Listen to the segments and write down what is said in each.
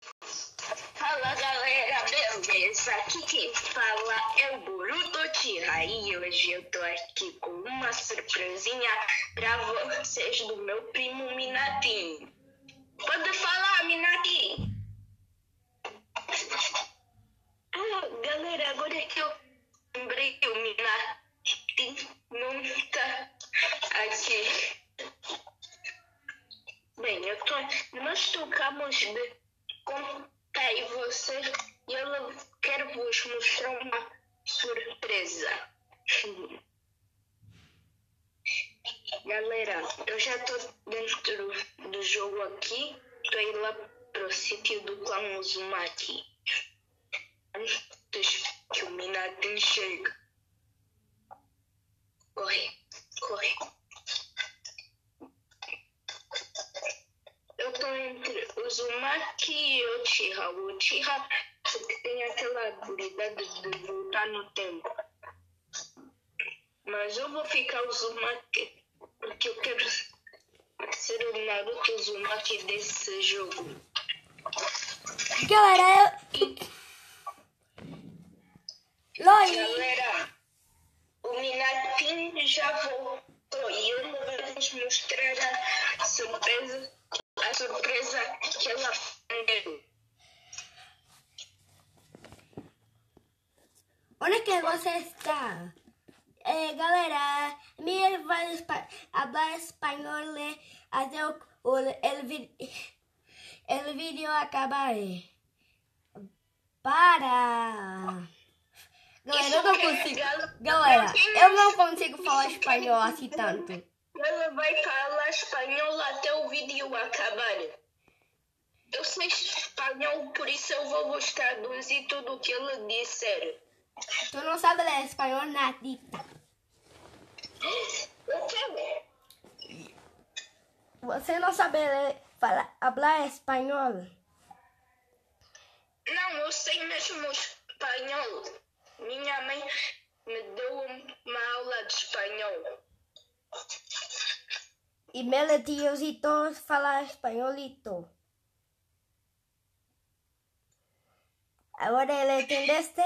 Fala galera, beleza? Aqui quem fala é o Boruto Tira e hoje eu tô aqui com uma surpresinha pra vocês do meu primo Minatin. Pode falar, Minatin! Galera, agora que eu lembrei que o Minatin não tá aqui. Bem, nós tocamos de contar você e eu quero vos mostrar uma surpresa. Galera, eu já tô dentro do jogo aqui, tô indo lá pro sítio do clã Uzumaki. Antes que o Minatin chegue. Corre, corre. Eu tô entre o Uzumaki e o Uchiha. O Uchiha tem aquela habilidade de voltar no tempo. Mas eu vou ficar o Uzumaki porque eu quero ser o Naruto Uzumaki desse jogo. Galera, Galera, o Minatin já voltou e eu vou mostrar a surpresa que ela deu. onde que você está? Galera, me vai falar espanhol até el vídeo acabar. Para! Galera, eu não consigo. Galera, eu não consigo falar espanhol assim tanto. Ela vai falar espanhol até o vídeo acabar. Eu sei espanhol, por isso eu vou vos traduzir tudo o que ele disser. Tu não sabe ler espanhol nadita. Eu quero. Você não sabe falar espanhol? Não, eu sei mesmo espanhol. Minha mãe me deu uma aula de espanhol. E meu tiozito fala espanholito. Agora ele entendeste?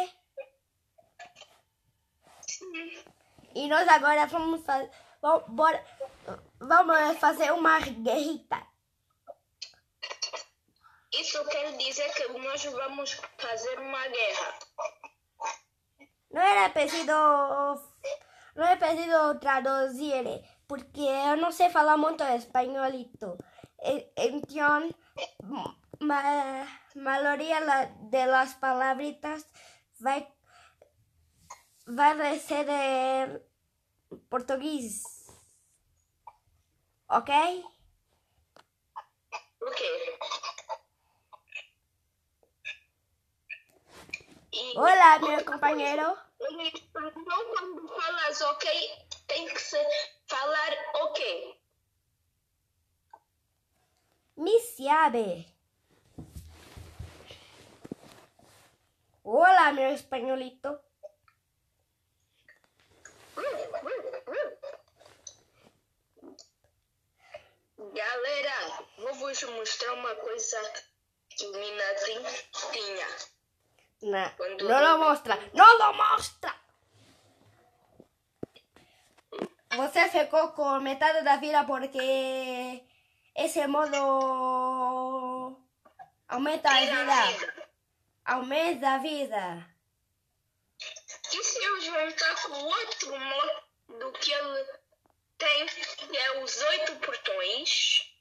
Sim. E nós agora vamos fazer uma guerrita. Isso quer dizer que nós vamos fazer uma guerra. Não é preciso traduzir, porque eu não sei falar muito espanholito. Então, a maioria das palavritas vai ser português. Ok? Ok. Olá, meu companheiro. Então, quando falas ok, tem que falar ok. Me sabe. Olá, meu espanholito. Galera, vou vos mostrar uma coisa que o Minatin tinha. Não lo mostra. Não lo mostra. Você ficou com metade da vida porque esse modo aumenta a vida. Aumenta a vida. E se eu juntar com o outro modo que ele tem, que é os 8 portões?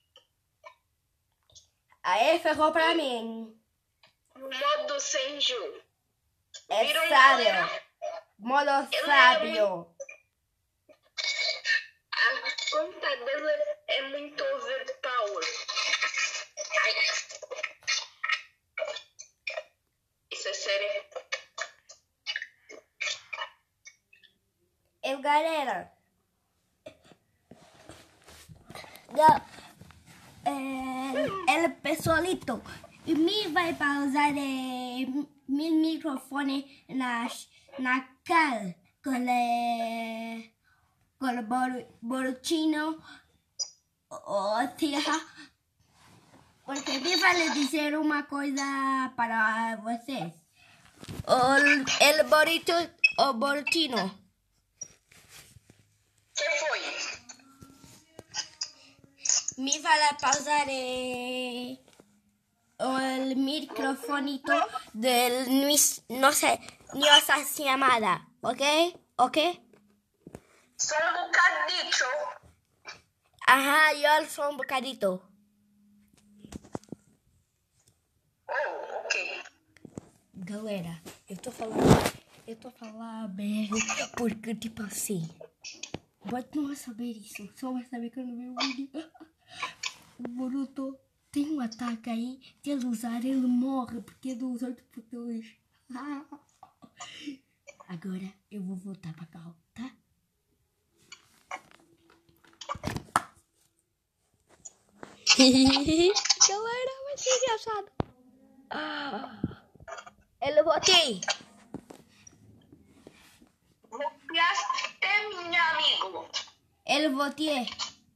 Aí ferrou pra mim. O modo Senju. É Viram, sábio. galera? Modo Ele sábio. A conta dele é muito overpower. Ai. Isso é sério. Galera. El pessoalito. E me vai pausar meu microfone na cara com o Boruchino, o Tira, Porque viva lhe dizer uma coisa para vocês. O Bortino. Que foi? Mi va a pausar el microfonito del no sé, nuestra llamada, ¿ok? ¿Ok? Só bocadito. Ajá, yo sou um bocadito. Oh, ok. Galera, eu tô falando merda porque, tipo assim, pode não saber isso, só vai saber quando ver o vídeo. O Boruto tem um ataque aí, se ele usar, ele morre, porque é dos 8x2. Agora eu vou voltar pra cá, tá? Galera, vai ser engraçado. Eu voltei. Voltaste, meu amigo. Ele voltei.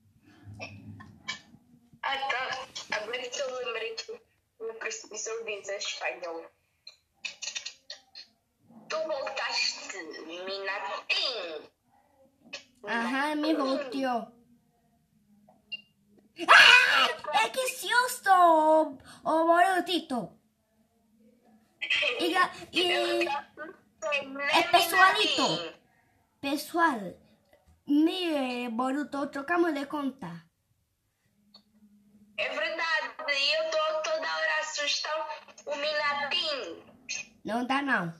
Ah, tá. Agora que eu lembrei que no precipício diz espanhol. Tu voltaste, Minatim. Aham, me volteou. ¡Ah! ¡Es que susto! ¡Oh, Borutito! Es pessoalito. Pessoal, mi Boruto, trocamos de conta. É verdade, eu estou toda hora a assustar o Minatim. Não dá, não.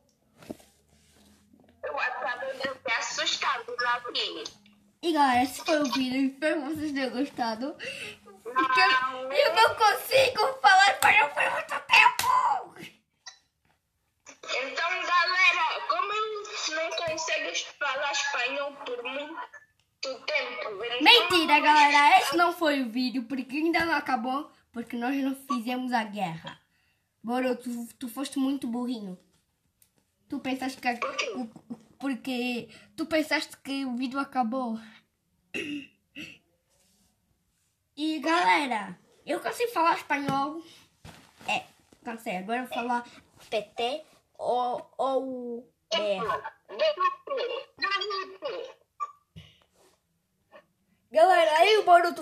Eu acabo de ter assustado o Minatim. E galera, esse foi o vídeo. Espero que vocês tenham gostado. Porque eu não consigo falar espanhol por muito tempo. Então, galera, como não consegues falar espanhol por muito tempo? Então... Mentira, galera. Esse não foi o vídeo, porque ainda não acabou. Porque nós não fizemos a guerra. Boruto, tu foste muito burrinho. Tu pensaste que... Porque tu pensaste que o vídeo acabou. E galera, eu consigo falar espanhol. Cansei. Agora eu vou falar PT ou Galera, aí o Boruto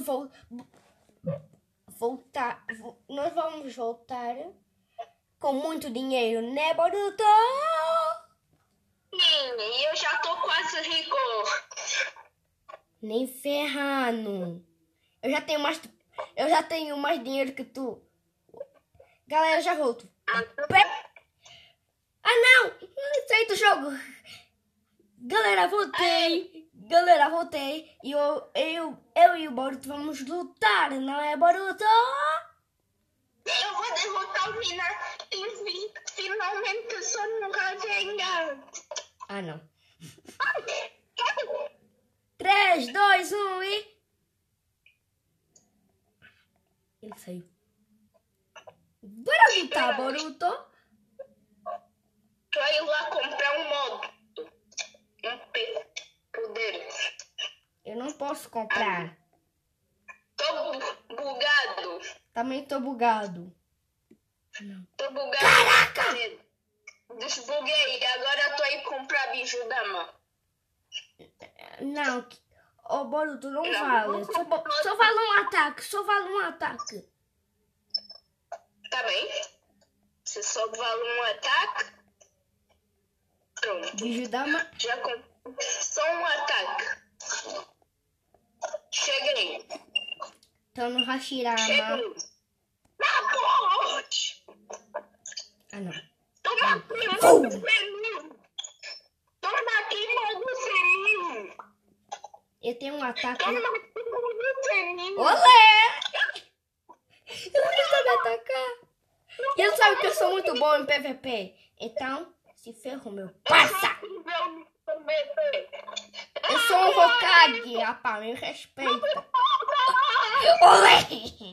voltar. Nós vamos voltar com muito dinheiro, né, Boruto? Sim, eu já tô quase rico. Nem ferrando. Eu já tenho mais dinheiro que tu. Galera, eu já volto. Ah, não! Saí do jogo. Galera, voltei. Galera, voltei. E eu e o Boruto vamos lutar, não é, Boruto? Eu vou derrotar o Mina e finalmente sou no Rasengan. Ah, não. 3, 2, 1 e... Ele saiu. Bora lutar, Boruto. Tô indo lá comprar um modo. Poder. Eu não posso comprar. Tô bugado. Também tô bugado. Tô bugado. Caraca! Desbuguei. Agora eu tô indo comprar biju da mão. Não. Ô, Boruto, não vale. Só vale um ataque. Só vale um ataque. Tá bem. Se só vale um ataque. Pronto. Biju dama. Já comprei. Só um ataque. Cheguei. Tô no Hashirama. Cheguei. Não pode. Ah, não. Toma aqui, modo seninho. Toma aqui, modo seninho. Eu tenho um ataque. Toma aqui, modo seninho. Olé! Ele tenta me atacar. E ele sabe que eu sou muito bom em PVP. Então, se ferro, meu parça. Eu sou um Hokage, rapaz. Me respeita. Olé!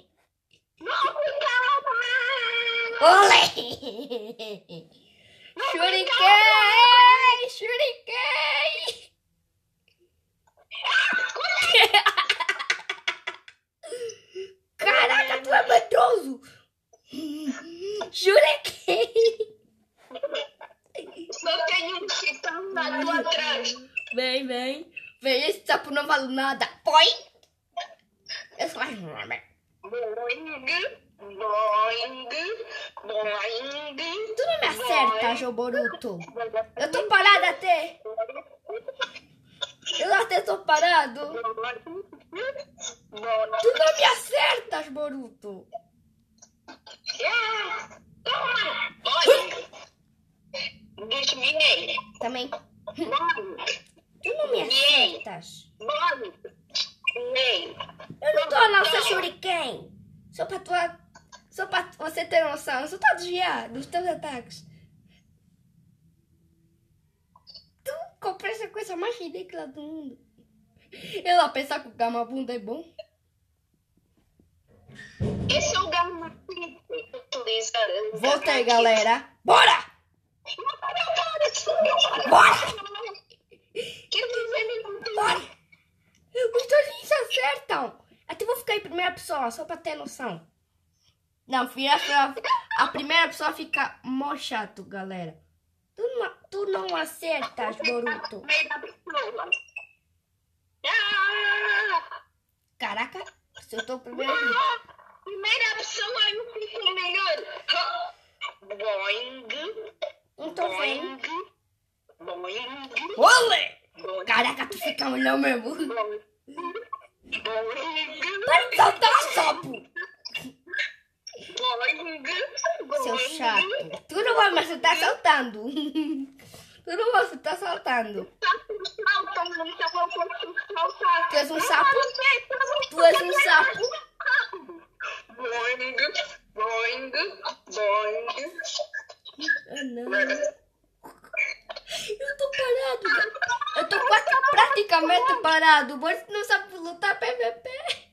Olé! Shuriken! Shuriken! Caraca, tu é medroso! nervoso. Jurequei. Só tem um chitão na tua atrás. Vem, vem. Vem, esse sapo não vale nada. Põe. Eu sou mais nome. Boing, boing, boing. Tu não me acerta, João Boruto. Eu tô parada até. Eu até tô parado. Tu não me acertas, Boruto. Toma! Boing. Desviei. Também. Boing. Tu não me acertas. Boing. Desviei. Eu não tô a nossa Shuriken. Só pra você ter noção. Eu só tô a desviar dos teus ataques. Tu comprei essa coisa mais ridícula do mundo. Eu lá pensar que o Gamabunda é bom. Esse é o Gama que utiliza. Voltei, galera. Bora! Bora! Bora! Os dois se acertam. Até vou ficar em primeira pessoa, só pra ter noção. Não, a primeira pessoa fica mó chato, galera. Tu não acertas, Boruto. Caraca, se eu tô primeiro. Primeira pessoa eu fico melhor. Boing. Não tô vendo. Boing. Olé! Caraca, tu fica melhor mesmo. Para de saltar, sapo! Seu chato. Tu não vai mais estar saltando. Tu não vai estar saltando. Tu és um sapo? Tu és um sapo? Boing, boing, boing. Ah, não. Eu tô parado. Eu tô quase praticamente parado. Você não sabe lutar PVP.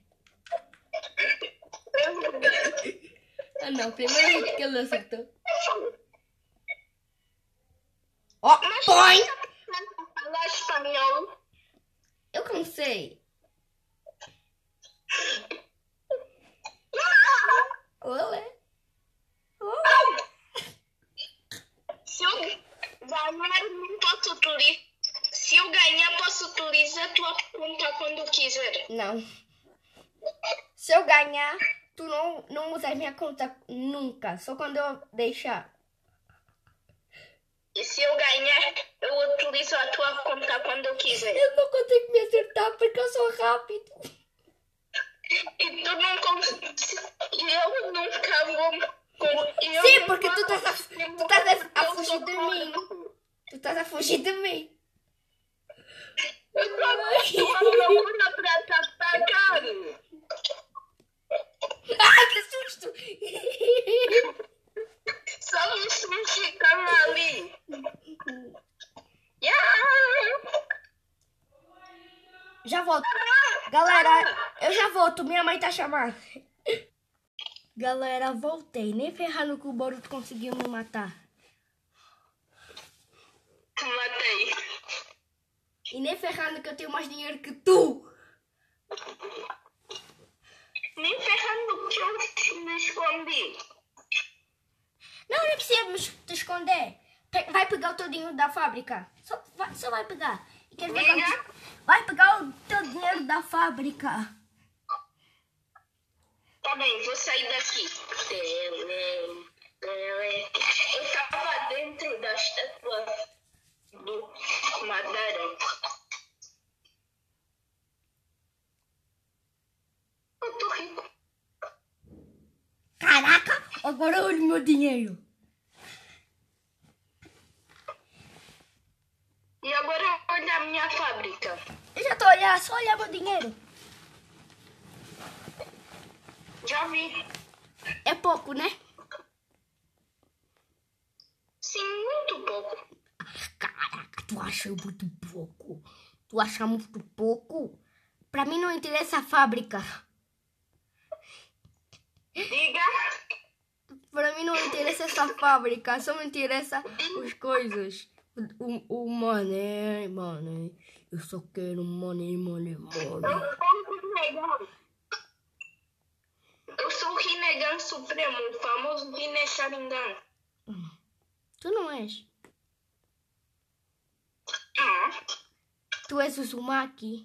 Ah, não. Primeiro que ele acertou. Ó, põe! Falar espanhol. Eu cansei. Olé. Se eu ganhar, não posso utilizar. Se eu ganhar, posso utilizar a tua conta quando quiser. Não. Se eu ganhar, tu não usas minha conta nunca. Só quando eu deixar. E se eu ganhar, eu utilizo a tua conta quando eu quiser. Eu não consigo me acertar porque eu sou rápido. E tu não consegues. Eu nunca vou. Sim, porque tu estás a fugir de mim. Tu estás a fugir de mim. Eu tô procurando pra te atacar. Ai, que susto! Só me mexicano ali. Yeah. Já volto. Galera, eu já volto. Minha mãe tá chamando. Galera, voltei. Nem ferrando que o Boruto conseguiu me matar. Matei. E nem ferrando que eu tenho mais dinheiro que tu. Nem ferrando que eu me escondi. Não precisa te esconder. Vai pegar o teu dinheiro da fábrica. Só vai pegar. E quer ver quanto... Vai pegar o teu dinheiro da fábrica. Tá bem, vou sair daqui. Eu tava dentro da estátua do Madara. Eu tô rico. Caraca, agora olha o meu dinheiro. E agora olha a minha fábrica. Eu já tô olhando, só olhar meu dinheiro. Já vi. É pouco, né? Sim, muito pouco. Caraca, tu acha muito pouco? Tu acha muito pouco? Pra mim não interessa a fábrica. Diga. Pra mim não interessa essa fábrica, só me interessa as coisas. O money. Eu só quero money. Eu sou legal. Eu sou Rinnegan Supremo, o famoso Rinne Sharingan. Tu não és. Tu és o Uzumaki.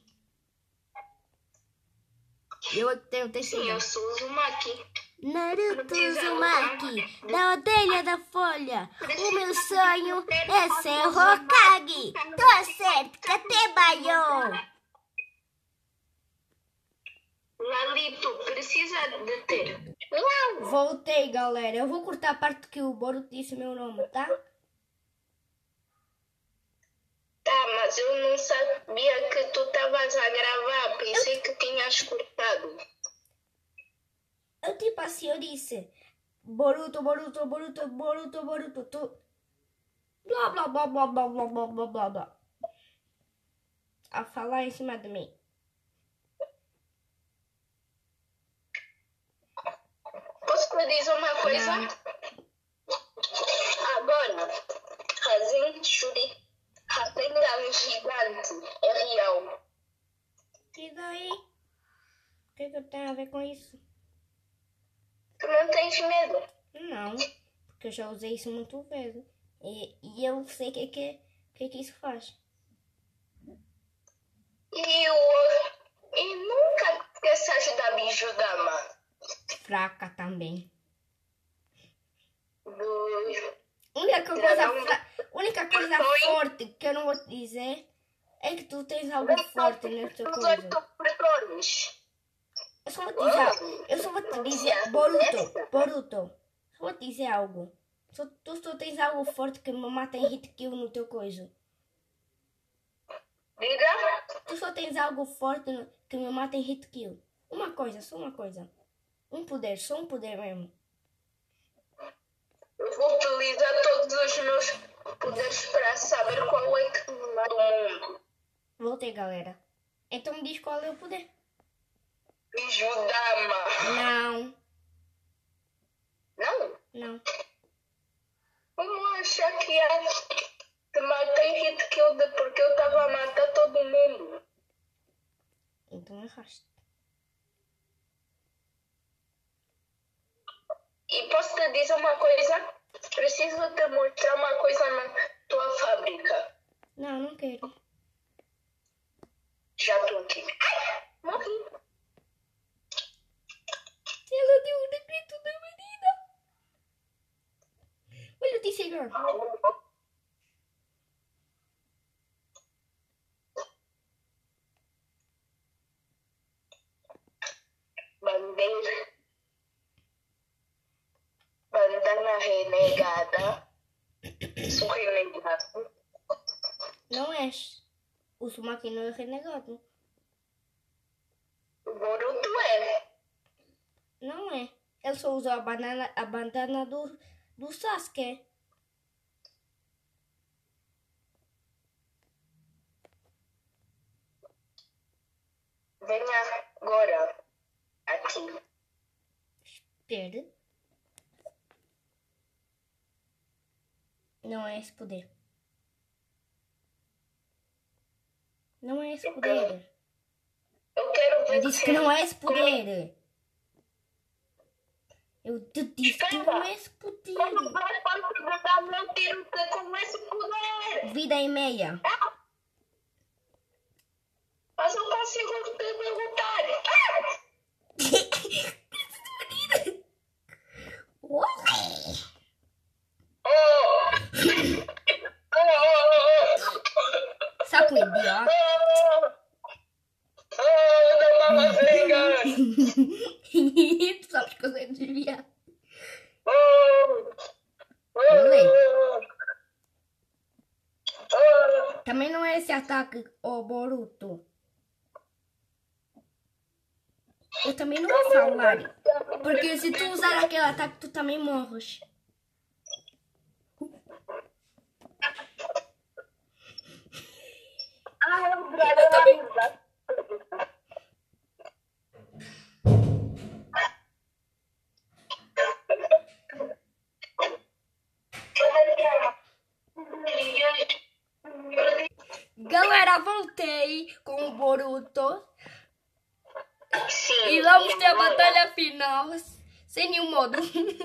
Eu é que tenho o Sim, terceiro. eu sou o Uzumaki. Naruto Uzumaki, da aldeia da folha. O meu sonho é ser Hokage. Tô certo, Katebayo. Lalito, precisa de ter. Voltei, galera. Eu vou cortar a parte que o Boruto disse meu nome, tá? Tá, mas eu não sabia que tu estavas a gravar. Pensei que tinhas cortado. Eu tipo assim, eu disse Boruto, Boruto, Boruto, Boruto, Boruto, tu... Blá, blá, blá, blá, blá, blá, blá, blá, blá, blá. A falar em cima de mim. Posso te dizer uma coisa? Não. Agora, fazendo Shuri Rasengan gigante é real. E daí? O que eu tenho a ver com isso? Tu não tens medo? Não, porque eu já usei isso muito vezes. E eu sei o que isso faz. E nunca esqueças da Bijudama. Fraca também. Do... Única coisa forte que eu não vou te dizer é que tu tens algo forte nessa Dos coisa. 8 portões. Eu só vou te dizer, Boruto, só vou te dizer algo. Tu só tens algo forte que me mata em hit kill no teu coisa. Diga? Tu só tens algo forte que me mata em hit kill. Uma coisa, só uma coisa. Um poder, só um poder mesmo. Eu vou utilizar todos os meus poderes para saber qual é que me mata o mundo. Voltei, galera. Então me diz qual é o poder. Bijudama. Não. Não? Não. Como achar que ia te matar em hit kill porque eu estava a matar todo mundo? Então erraste. E posso te dizer uma coisa? Preciso te mostrar uma coisa na tua fábrica. Não, não quero. Já estou aqui. Ai, morri. Ela deu o decreto da menina. Olha o T-Cigar. Bandana renegada. Sou renegado. Não és. O Uzumaki não é renegado. O Boruto é. Não é. Ele só usa a bandana do Sasuke. Venha agora. Aqui. Espere. Não é esse poder. Não é esse poder. Eu quero ver. Eu disse que não é esse poder. Eu te disse que não é esse poder. Como vai para dar meu tiro com esse poder? Vida e meia. Mas eu consigo te derrotar. Saco idiota. Não vamos ligar. Tu sabes que eu sei desviar. Olê. Também não é esse ataque, ô Boruto. Eu também não vou falar. Porque se tu usar aquele ataque, tu também morres. Eu também. Galera, voltei com o Boruto. Sim. E vamos ter a batalha final. Sem nenhum modo.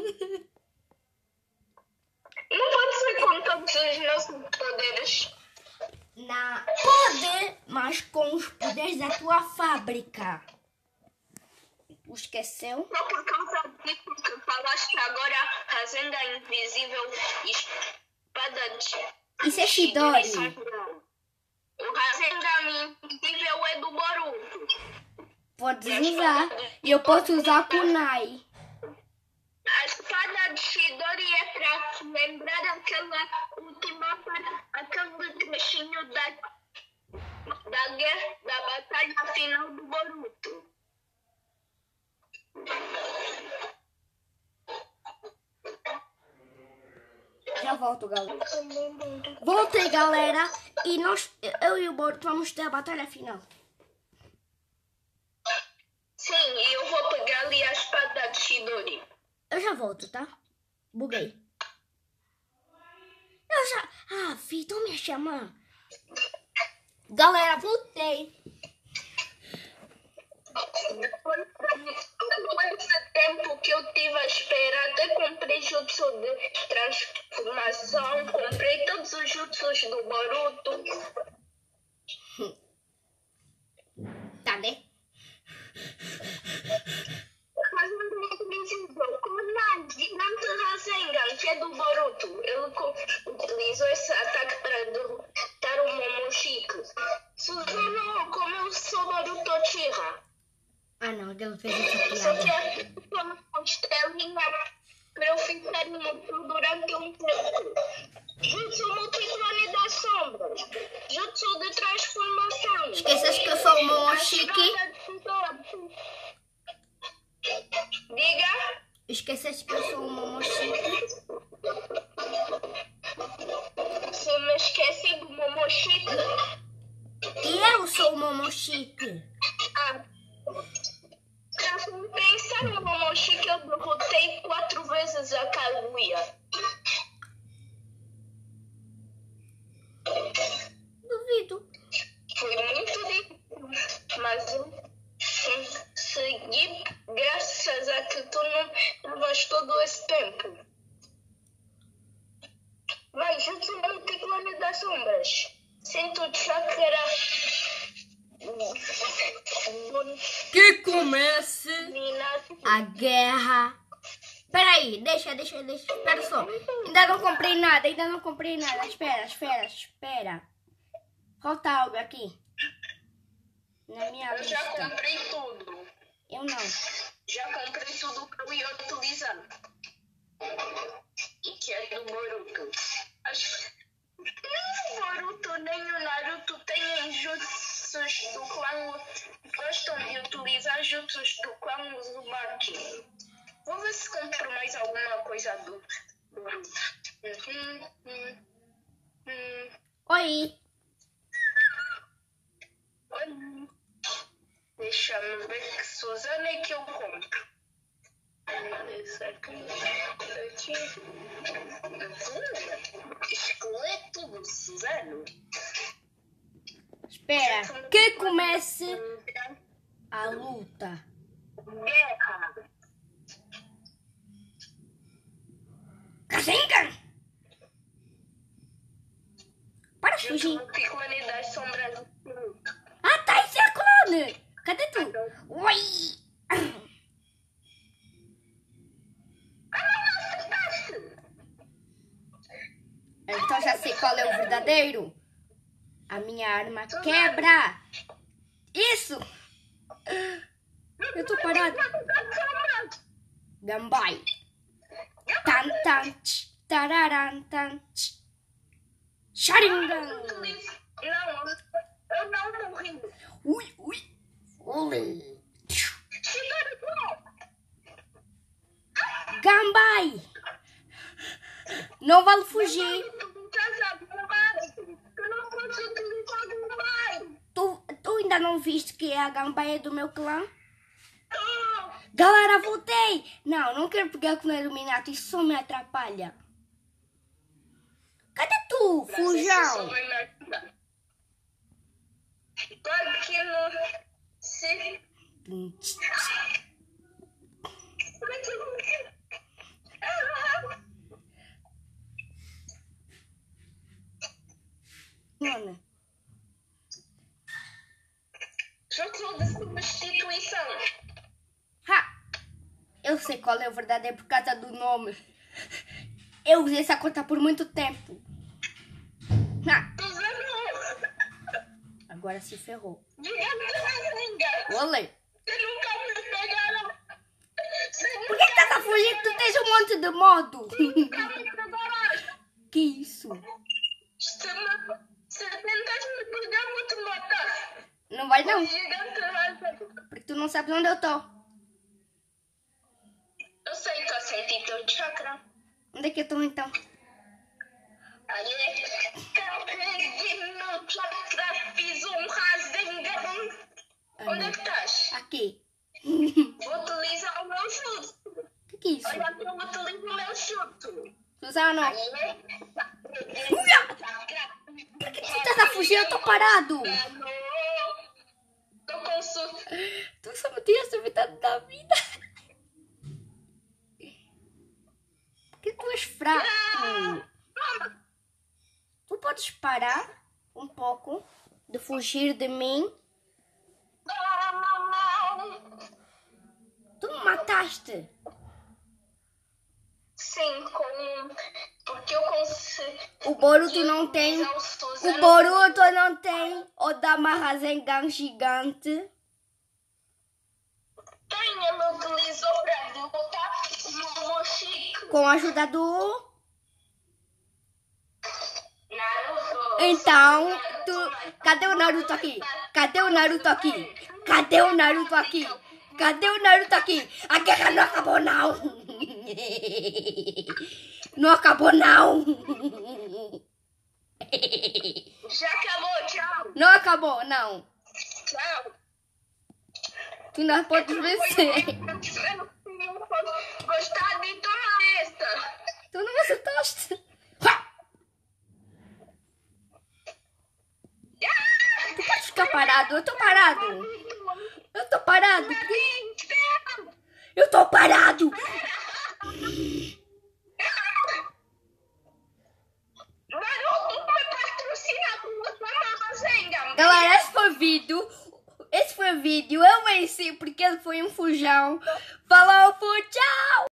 Não pode ser com todos os nossos poderes. Não. Pode, mas com os poderes da tua fábrica. Tu esqueceu? Só por causa disso que falaste agora, Fazenda Invisível e Espada de... Isso é Chidori. O Rasengan Invisível é do Boruto. Podes usar. E eu posso usar Kunai. A espada de Chidori é pra lembrar aquela última parte, aquele trechinho da guerra, da batalha final do Boruto. Já volto, galera. Voltei, galera. E eu e o Boruto vamos ter a batalha final. Sim, e eu vou pegar ali a espada de Chidori. Eu já volto, tá? Buguei. Eu já... Ah, filho, estão me chamando. Galera, voltei. Depois desse tempo que eu tive a esperar, até comprei jutsu de transformação, comprei todos os jutsus do Boruto. Tá, né? Mas não é invisível, com o gigante Rasengan, que é do Boruto. Ele utilizou esse ataque para derrotar o Momoshiki. Suzuno, como eu sou Boruto Uchiha. Ah, não, ele fez essa Só que piada. é uma estrelinha para eu ficar imortal durante um tempo. Jutsu Multiclone das Sombras. Jutsu de transformação. Esqueces que eu sou o Momoshiki? Diga. Esqueces que eu sou o Momoshiki? Se me esqueci do Momoshiki. E eu sou o Momoshiki. Ah. Pra compensar o Momoshiki, eu derrotei 4 vezes a Kaguya. Duvido. Foi muito difícil, mas eu consegui graças a que tu não estavas todo esse tempo. Vai, Jutsu Multiclone das Sombras. Sinto o chakra. Que comece a guerra. Peraí, deixa. Espera só. Ainda não comprei nada. Espera. Falta algo aqui. Na minha Eu já lista. comprei tudo. Eu não. Já comprei tudo que eu ia utilizar. E que é do Boruto. Acho que nem o Boruto nem o Naruto têm jutsus do clã. Gostam de utilizar jutsus do clã Uzumaki. Vou ver se compro mais alguma coisa do Boruto. Oi. Oi. Deixa-me ver que Suzana é que eu compro. Esse aqui. Esqueleto do Suzano. Espera. Que comece a luta. Guerra. Rasengan! Para de fugir. Multiclone das Sombras. Ah, tá, esse é clone. Cadê tu? Oi. Então já sei qual é o verdadeiro. A minha arma quebra. Isso. Eu tô parado. Gambai. Tan tan tch, tararan tan tch. Sharingan. Não, eu não morri. Ui. Olê. Gambai. Não vale fugir. Eu não posso utilizar Gambai. Tu ainda não viste que a Gambai é do meu clã? Galera, voltei! Não quero pegar com o Illuminati, isso só me atrapalha. Cadê tu, fujão? Claro que não. Se... Mano, Jogo de substituição. eu sei qual é a verdade, é por causa do nome. Eu usei essa conta por muito tempo. Agora se ferrou. Olê. Você nunca me pegaram. Por que estás a fugir? Tu tens um monte de modo. Que isso? Se tentas me pegar, vou te matar. Não vai não. Gigante rasa. Porque tu não sabes onde eu estou. Eu sei que eu senti teu chakra. Onde é que eu estou então? Aí, carreguei no chakra, fiz um Rasengan. Onde é que estás? Aqui. Vou utilizar o meu chute. O que é isso? Olha que eu utilizo o meu chute. Susana, Aí, por que tu estás a fugir? Eu estou parado. Estou com su... Tu só me tiraste metade da vida. Porque tu és fraco. Tu podes parar um pouco de fugir de mim? Tu me mataste. Sim, porque eu consigo... O Boruto não tem. O Boruto não tem o Dama Rasengan gigante. Tem, ele utilizou para derrotar o Momoshiki. Com a ajuda do... Naruto. Então, cadê o Naruto aqui? Cadê o Naruto aqui? Cadê o Naruto aqui? Cadê o Naruto aqui? A guerra não acabou, não! Não acabou, não! Já acabou, tchau. Não acabou, não! Tchau. Tu não pode vencer! Gostar de tomar esta. Tu não acertaste! Tu pode ficar parado, eu tô parado! Eu tô parado! Eu tô parado! Naruto foi patrocinado por Rasengan. Galera, esse foi o vídeo. Eu venci porque ele foi um fujão. Falou, tchau!